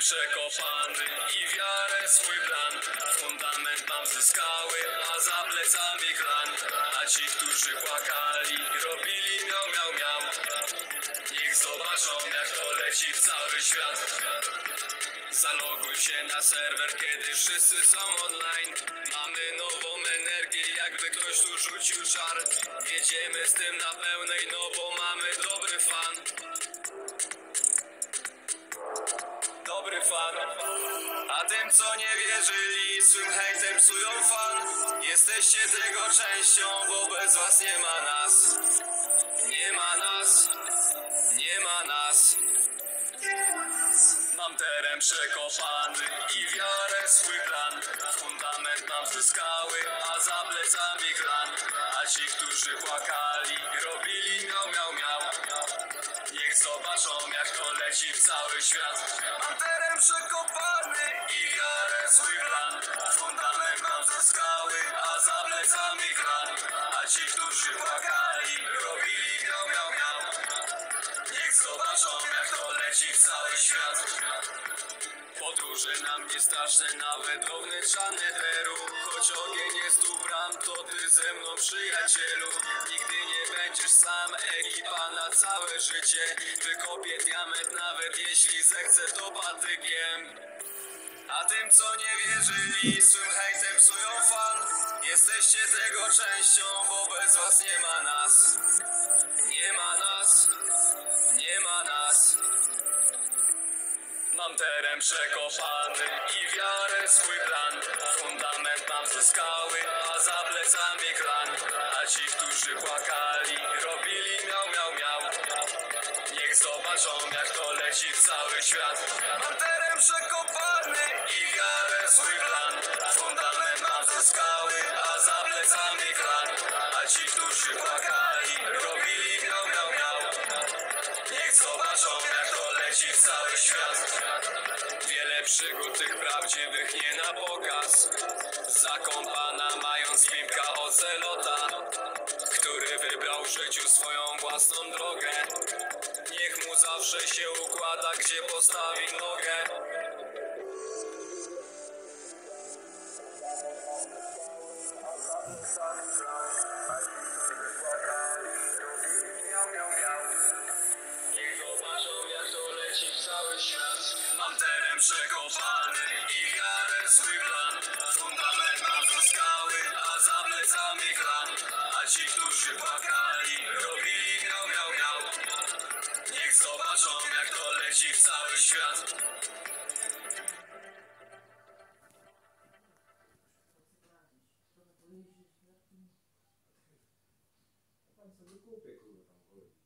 przekopany i wiarę swój plan. Fundament mam zyskały, a za plecami klan. A ci, którzy płakali, robili miał, miał, miał. Niech zobaczą, jak to leci w cały świat. Zaloguj się na serwer, kiedy wszyscy są online. Mamy nową energię, jakby ktoś tu rzucił czar. Jedziemy z tym na pełnej, no bo mamy dobry fan. Dobry fan. A tym, co nie wierzyli, swym hejtem psują fan. Jesteście tego częścią, bo bez was nie ma nas. Nie ma nas. Nie ma nas. Mam teren przekopany i wiarę swój plan. Fundament mam zyskały, a za plecami klan. A ci, którzy płakali, robili miał, miał, miał. Niech zobaczą, jak to leci w cały świat. Mam teren przekopany i wiarę swój plan. Fundament mam zyskały, a za plecami klan. A ci, którzy płakali, robili miał, miał, miał. Niech zobaczą, jak to leci w cały świat. Podróże na mnie straszne, nawet do wnętrzane dreru. Choć ogień jest tu bram, to ty ze mną, przyjacielu. Nigdy nie będziesz sam, ekipa na całe życie. Wykopię diament, nawet jeśli zechcę, to patykiem. A tym, co nie wierzyli, swym hejtem psują fan. Jesteście tego częścią, bo bez was nie ma nas. Nie ma nas. Nie ma nas. Mam teren przekopany i wiarę swój plan. Fundament mam zyskały, a za plecami klan. A ci, którzy płakali, robili miał, miał, miał. Niech zobaczą, jak to leci w cały świat. Mam teren przekopany i wiarę swój plan. Fundament mam zyskały, a za plecami klan. A ci, którzy płakali, robili miał, miał, miał. Niech zobaczą, jak to leci w cały świat. Wiele przygód tych prawdziwych nie na pokaz. Zakąpana mając pimpka ocelota, który wybrał w życiu swoją własną drogę. Niech mu zawsze się układa, gdzie postawi nogę. Mam teren przekopany i wiarę swój plan. Fundament mam zyskały, a za plecami klan. A ci, którzy płakali, robili miał, miał, miał. Niech zobaczą, jak to leci w cały świat. Pan sobie kupię, kurwa, tam chodzi.